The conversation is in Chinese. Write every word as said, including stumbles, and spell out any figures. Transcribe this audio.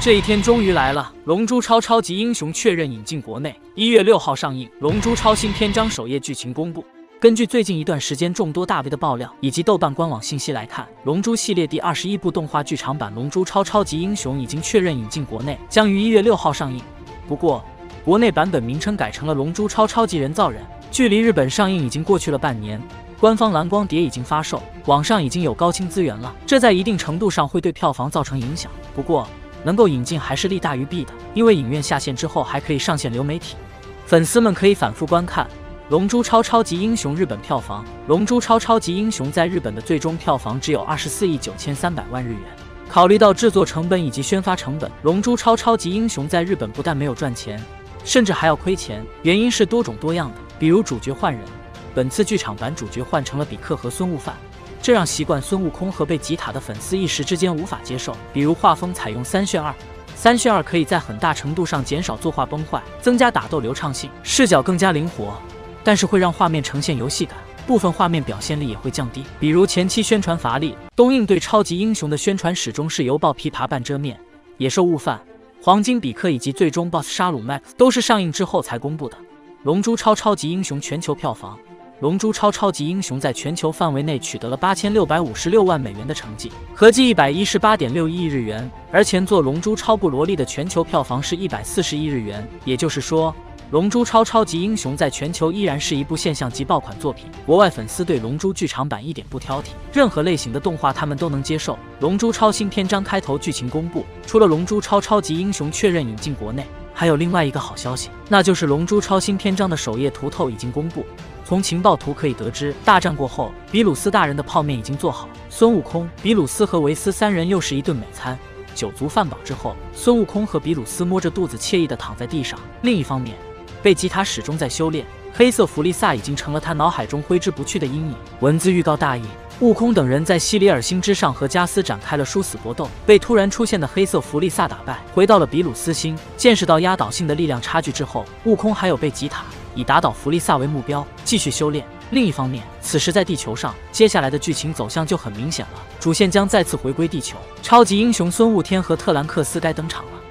这一天终于来了，《龙珠超》超级英雄确认引进国内，一月六号上映。《龙珠超》新篇章首页剧情公布。根据最近一段时间众多大 V 的爆料以及豆瓣官网信息来看，《龙珠》系列第二十一部动画剧场版《龙珠超超级英雄》已经确认引进国内，将于一月六号上映。不过，国内版本名称改成了《龙珠超超级人造人》，距离日本上映已经过去了半年。 官方蓝光碟已经发售，网上已经有高清资源了，这在一定程度上会对票房造成影响。不过，能够引进还是利大于弊的，因为影院下线之后还可以上线流媒体，粉丝们可以反复观看《龙珠超超级英雄》日本票房。《龙珠超超级英雄》在日本的最终票房只有二十四亿九千三百万日元。考虑到制作成本以及宣发成本，《龙珠超超级英雄》在日本不但没有赚钱，甚至还要亏钱。原因是多种多样的，比如主角换人。 本次剧场版主角换成了比克和孙悟饭，这让习惯孙悟空和贝吉塔的粉丝一时之间无法接受。比如画风采用三渲二，三渲二可以在很大程度上减少作画崩坏，增加打斗流畅性，视角更加灵活，但是会让画面呈现游戏感，部分画面表现力也会降低。比如前期宣传乏力，东映对超级英雄的宣传始终是犹抱琵琶半遮面，野兽悟饭、黄金比克以及最终 BOSS 沙鲁 Max 都是上映之后才公布的。《龙珠超超级英雄》全球票房。 《龙珠超超级英雄》在全球范围内取得了八千六百五十六万美元的成绩，合计一百一十八点六亿日元。而前作《龙珠超布罗利》的全球票房是一百四十亿日元，也就是说，《龙珠超超级英雄》在全球依然是一部现象级爆款作品。国外粉丝对《龙珠》剧场版一点不挑剔，任何类型的动画他们都能接受。《龙珠超》新篇章开头剧情公布，除了《龙珠超超级英雄》确认引进国内，还有另外一个好消息，那就是《龙珠超》新篇章的首页图透已经公布。 从情报图可以得知，大战过后，比鲁斯大人的泡面已经做好，孙悟空、比鲁斯和维斯三人又是一顿美餐。酒足饭饱之后，孙悟空和比鲁斯摸着肚子惬意地躺在地上。另一方面，贝吉塔始终在修炼，黑色弗利萨已经成了他脑海中挥之不去的阴影。文字预告大意。 悟空等人在西里尔星之上和加斯展开了殊死搏斗，被突然出现的黑色弗利萨打败，回到了比鲁斯星。见识到压倒性的力量差距之后，悟空还有贝吉塔以打倒弗利萨为目标，继续修炼。另一方面，此时在地球上，接下来的剧情走向就很明显了，主线将再次回归地球，超级英雄孙悟天和特兰克斯该登场了。